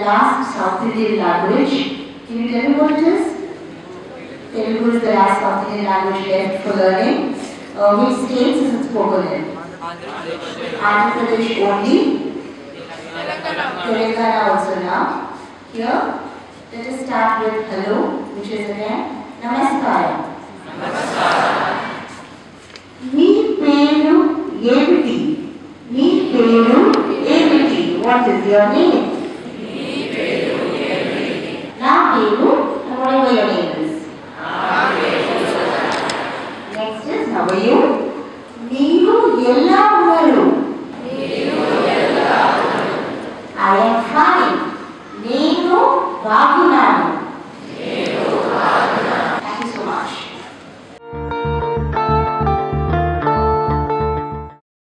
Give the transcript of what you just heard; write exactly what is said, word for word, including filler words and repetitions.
last South Indian language. Can you tell me what it is? Telugu is the last South Indian language left for learning. Uh, which states is it spoken in? Andhra Pradesh only. Telangana also now. Here, let us start with hello, which is again Namaskaram. Namaskaram. Mee peru emiti. Mee peru emiti. What is your name?